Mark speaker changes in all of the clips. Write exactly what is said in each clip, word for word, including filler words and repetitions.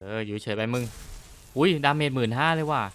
Speaker 1: อออยู่เฉยไปมึงอุ้ยดาเมจหมื่นห้าเลยว่ะ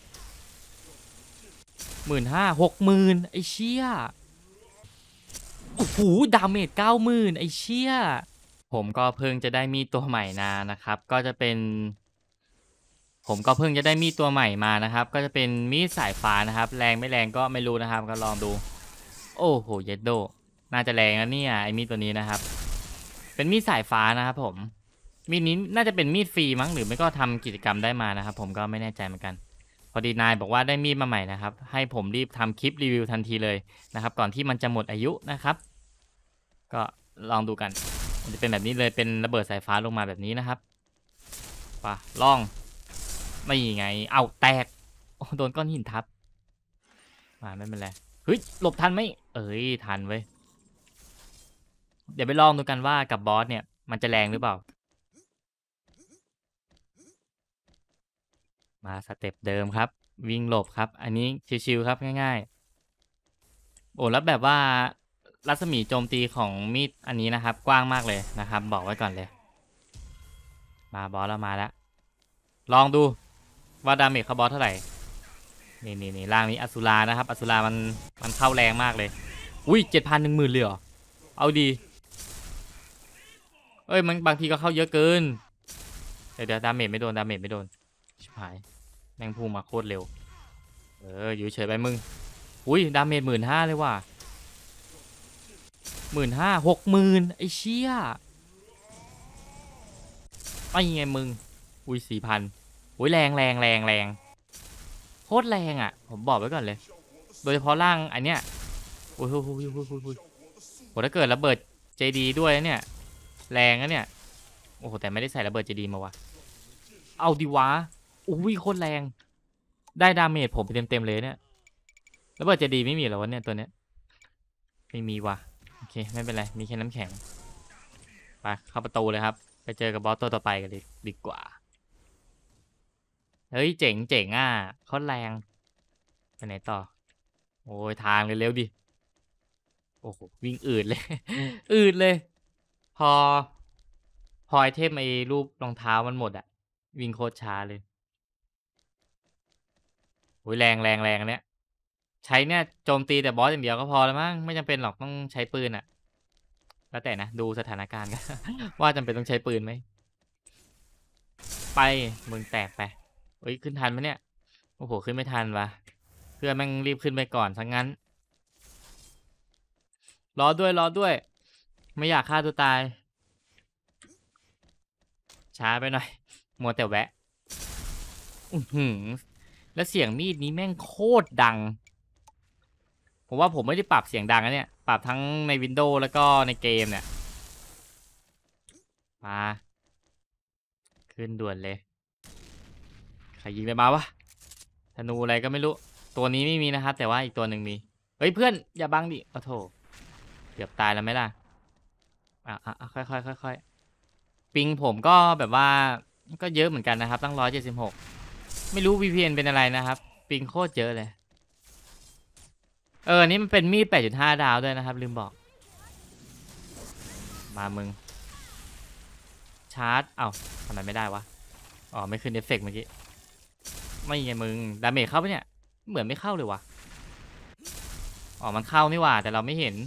Speaker 1: หมื่นห้าหกหมื่นไอเชี่ยโอ้โหดาเมจเก้าหมื่นไอเชี่ยผมก็เพิ่งจะได้มีตัวใหม่นานะครับก็จะเป็นผมก็เพิ่งจะได้มีตัวใหม่มานะครับก็จะเป็นมีดสายฟ้านะครับแรงไม่แรงก็ไม่รู้นะครับก็ลองดูโอ้โหเยดโดน่าจะแรงนะเนี่ยไอมีดตัวนี้นะครับเป็นมีดสายฟ้านะครับผมมีดนี้น่าจะเป็นมีดฟรีมั้งหรือไม่ก็ทำกิจกรรมได้มานะครับผมก็ไม่แน่ใจเหมือนกันพอดีนายบอกว่าได้มีดมาใหม่นะครับให้ผมรีบทำคลิปรีวิวทันทีเลยนะครับก่อนที่มันจะหมดอายุนะครับก็ลองดูกันมันจะเป็นแบบนี้เลยเป็นระเบิดสายฟ้าลงมาแบบนี้นะครับป่ะลองไม่ไงเอาแตกโอ้โดนก้อนหินทับมาไม่เป็นไรเฮ้ยหลบทันไหมเอ้ยทันเว้ยเดี๋ยวไปลองดูกันว่ากับบอสเนี่ยมันจะแรงหรือเปล่ามาสเต็ปเดิมครับวิ่งหลบครับอันนี้ชิวๆครับง่ายๆโอ้แล้วแบบว่ารัศมีโจมตีของมีดอันนี้นะครับกว้างมากเลยนะครับบอกไว้ก่อนเลยมาบอสเรามาแล้วลองดูว่าดาเมจเขาบอสเท่าไหร่นี่นี่นี่ร่างนี้อสุรานะครับอสุรามันมันเข้าแรงมากเลยอุ้ยเจ็ดพันหนึ่งหมื่นเลยเหรอเอาดีเอ้ยมันบางทีก็เข้าเยอะเกินเดี๋ยวเดี๋ยวดาเมจไม่โดนดาเมจไม่โดนชิบหายแมงพุ่งมาโคตรเร็วเอออยู่เฉยไปมึงอุ้ยดาเมจหมื่นห้าเลยว่ะหมื่นห้าหกหมื่นไอเชี่ยไอ้ไงมึงอุ้ยสี่พันอุ้ยแรงแรงแรงแรงโคตรแรงอ่ะผมบอกไว้ก่อนเลยโดยเฉพาะร่างอันเนี้ยอุ้ยอุ้ยอุ้ยอุ้ยอุ้ยอุ้ยโหถ้าเกิดระเบิดเจดีด้วยเนี่ยแรงนะเนี่ยโอ้โหแต่ไม่ได้ใส่ระเบิดเจดีมาวะเอาดิวะอุ้ยโคตรแรงได้ดาเมจผมไปเต็มเต็มเลยเนี่ยระเบิดเจดีไม่มีเหรอวะเนี่ยตัวเนี้ยไม่มีวะโอเคไม่เป็นไรมีแค่น้ำแข็งไปเข้าประตูเลยครับไปเจอกับบอสตัวต่อไปกันดีดีกว่าเฮ้ยเจ๋งเจ๋งอ่ะโคตรแรงไปไหนต่อโอ้ยทางเร็วๆดิโอ้โหวิ่งอืดเลยอืดเลยพอพอไอเทมไอ้รูปรองเท้ามันหมดอะวิ่งโคตรช้าเลยโอ้ยแรงแรงแรงอันเนี้ยใช้เนี่ยโจมตีแต่บอสอย่างเดียวก็พอแล้วมั้งไม่จำเป็นหรอกต้องใช้ปืนอะแล้วแต่นะดูสถานการณ์กัน ว่าจำเป็นต้องใช้ปืนไหมไปมึงแตกไปเอ้ยขึ้นทันไหมเนี่ยโอ้โหขึ้นไม่ทันวะเพื่อนแม่งรีบขึ้นไปก่อนทั้งนั้นรอด้วยรอด้วยไม่อยากฆ่าตัวตายช้าไปหน่อยมัวแต่แวะอือหือแล้วเสียงมีดนี้แม่งโคตรดังผมว่าผมไม่ได้ปรับเสียงดังนะเนี่ยปรับทั้งใน Windows แล้วก็ในเกมเนี่ยมาขึ้นด่วนเลยใครยิงไปมาวะธนูอะไรก็ไม่รู้ตัวนี้ไม่มีนะครับแต่ว่าอีกตัวหนึ่งมีเฮ้ยเพื่อนอย่าบังดิโอ้โถเกือบตายแล้วไหมล่ะอ่ะอ่ะค่อยค่อยค่อยค่อยปิงผมก็แบบว่าก็เยอะเหมือนกันนะครับตั้งร้อยเจ็ดสิบหกไม่รู้ วี พี เอ็น เป็นอะไรนะครับปิงโคตรเยอะเลยเออนี่มันเป็นมีด แปดจุดห้า ดาวด้วยนะครับลืมบอกมามึงชาร์จเอ้าทำไมไม่ได้วะอ๋อไม่ขึ้นเอฟเฟกต์เมื่อกี้ไม่ไงมึงดาเมจเข้าปะเนี่ยเหมือนไม่เข้าเลยวะอ๋อมันเข้านี่หว่าแต่เราไม่เห็น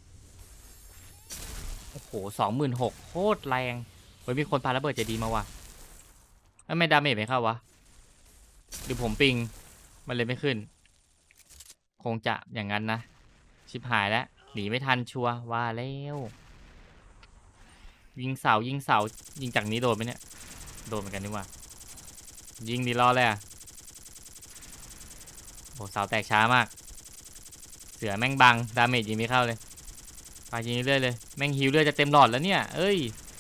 Speaker 1: โอ้โหสองหมื่นหกโคตรแรงเฮ้ยมีคนปาระเบิดใจดีมาวะทำไมดาเมจไม่เข้าวะหรือผมปิงมันเลยไม่ขึ้นคงจะอย่างนั้นนะชิบหายแล้วหนีไม่ทันชัวร์ว่าแล้วยิงเสายิงเสายิงจากนี้โดนไหมเนี่ยโดนเหมือนกันนี่ว่ายิงดีรอเลยอ่ะโอ้เสาแตกช้ามากเสือแม่งบังดาเมจยิงไม่เข้าเลยไปยิงเรื่อยเลยแม่งฮิวเลือดจะเต็มหลอดแล้วเนี่ยเอ้ย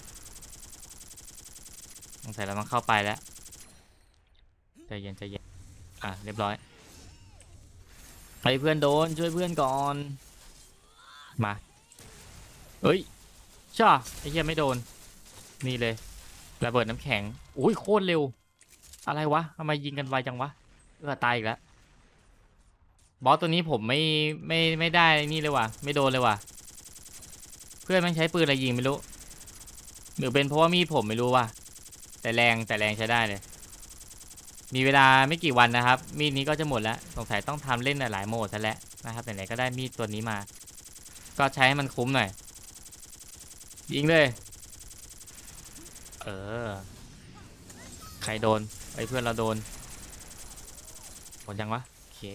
Speaker 1: สงสัยเราต้องเข้าไปแล้วใจเย็นใจเย็นอ่ะเรียบร้อยไปเพื่อนโดนช่วยเพื่อนก่อนมาเฮ้ยช่าไอ้เหี้ยไม่โดนนี่เลยระเบิดน้ำแข็งอุ้ยโคตรเร็วอะไรวะทำไมยิงกันไวจังวะเออตายอีกแล้วบอสตัวนี้ผมไม่ไม่ไม่ได้นี่เลยว่ะไม่โดนเลยว่ะเพื่อนมันใช้ปืนอะไรยิงไม่รู้หรือเป็นเพราะว่ามีดผมไม่รู้ว่ะแต่แต่แรงแต่แรงใช้ได้เลยมีเวลาไม่กี่วันนะครับมีดนี้ก็จะหมดแล้วสงสัยต้องทำเล่นหลายโหมดซะแล้วนะครับไหนๆก็ได้มีดตัวนี้มาก็ใช้ให้มันคุ้มหน่อยยิงเลยเออใครโดนไอ้เพื่อนเราโดนหมดยังวะโอเค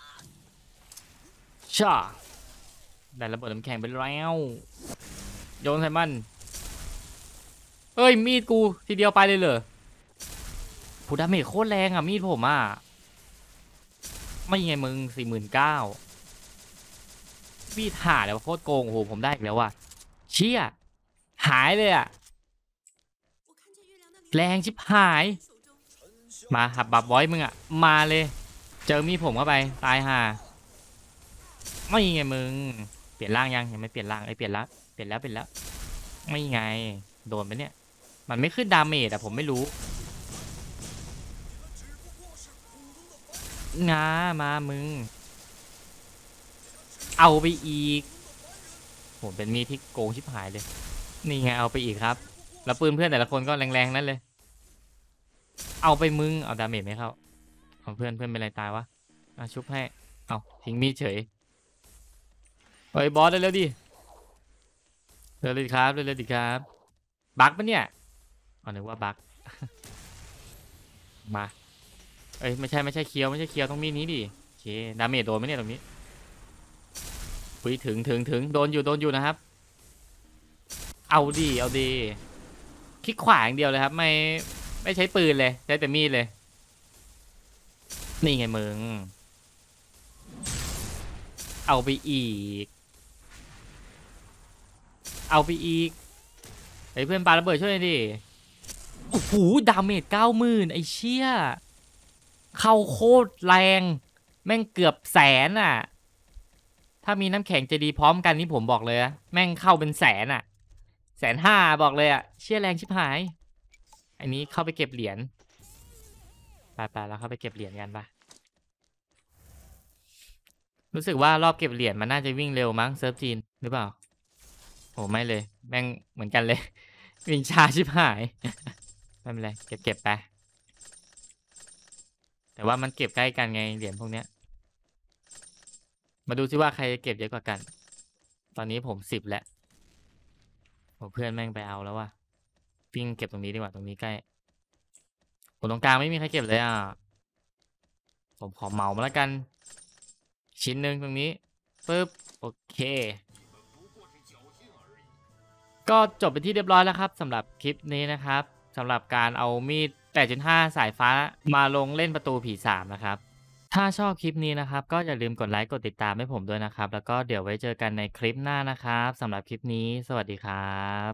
Speaker 1: ช่าได้ระเบิดน้ำแข็งไปแล้วโยนใส่มันเอ้ยมีดกูทีเดียวไปเลยเหรอผู้ดาเมจโคตรแรงอ่ะมีดผมอ่ะไม่ไงมึงสี่หมื่นเก้ามีดหาแล้วโคตรโกงโอ้โหผมได้อีกแล้วว่ะเชี่ยหายเลยอ่ะแรงชิบหายมาหับบับไว้มึงอ่ะมาเลยเจอมีดผมเข้าไปตายห่าไม่ไงมึงเปลี่ยนร่างยังยังไม่เปลี่ยนร่างไอ้เปลี่ยนแล้วเปลี่ยนแล้วเปลี่ยนแล้วไม่ไงโดนไปเนี่ยมันไม่ขึ้นดาเมจอะผมไม่รู้งามามึงเอาไปอีกผมเป็นมีดที่โกงชิบหายเลยนี่ไงเอาไปอีกครับแล้วปืนเพื่อนแต่ละคนก็แรงๆนั่นเลยเอาไปมึงเอาดาเมจไม่เข้าเอาเพื่อนเพื่อนเป็นไรตายวะอ่ะชุบให้เอาทิ้งมีดเฉยเฮ้ยบอสเร็วๆดิเร็วๆดิครับเร็วๆดิครับบั๊กปะเนี่ยอ๋อนึกว่าบั๊กมาเอ้ยไม่ใช่ไม่ใช่เคียวไม่ใช่เคียวต้องมีดนี้ดิโอเคดาเมจโดนไหมเนี่ยตรงนี้ปุ้ยถึงถึงถึงโดนอยู่โดนอยู่นะครับเอาดีเอาดีคลิกขวาอย่างเดียวเลยครับไม่ไม่ใช้ปืนเลยใช้แต่มีดเลยนี่ไงมึงเอาไปอีกเอาไปอีกไอ้เพื่อนปาระเบิดช่วยหน่อยดิโอ้โหดาเมจเก้าหมื่นไอ้เชี่ยเข้าโคตรแรงแม่งเกือบแสนอ่ะถ้ามีน้ำแข็งจะดีพร้อมกันนี่ผมบอกเลยนะแม่งเข้าเป็นแสนอ่ะแสนห้าบอกเลยอ่ะเชี่ยแรงชิบหายอันนี้เข้าไปเก็บเหรียญไปไปแล้วเข้าไปเก็บเหรียญกันปะรู้สึกว่ารอบเก็บเหรียญมันน่าจะวิ่งเร็วมั้งเซิร์ฟจีนหรือเปล่าโอ้ไม่เลยแม่งเหมือนกันเลยวิ่งช้าชิบหายไม่เป็นไรเก็บเก็บไปแต่ว่ามันเก็บใกล้กันไงเหรียญพวกเนี้ยมาดูซิว่าใครเก็บเยอะกว่ากันตอนนี้ผมสิบแล้วโอ้เพื่อนแม่งไปเอาแล้วว่ะวิ่งเก็บตรงนี้ดีกว่าตรงนี้ใกล้ผมตรงกลางไม่มีใครเก็บเลยอ่ะผมขอเหมามาแล้วกันชิ้นหนึ่งตรงนี้ปึ๊บโอเคก็จบเป็นที่เรียบร้อยแล้วครับสำหรับคลิปนี้นะครับสำหรับการเอามีด แปดจุดห้า สายฟ้ามาลงเล่นประตูผีสามนะครับถ้าชอบคลิปนี้นะครับก็อย่าลืมกดไลค์กดติดตามให้ผมด้วยนะครับแล้วก็เดี๋ยวไว้เจอกันในคลิปหน้านะครับสำหรับคลิปนี้สวัสดีครับ